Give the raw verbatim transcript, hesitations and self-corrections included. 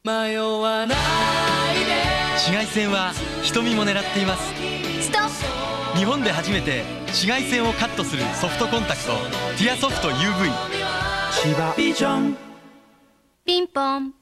迷わないで。紫外線は瞳も狙っています。 ストップ。 日本で初めて紫外線をカットするソフトコンタクト、ティアソフト ユーブイ。 ピンポン。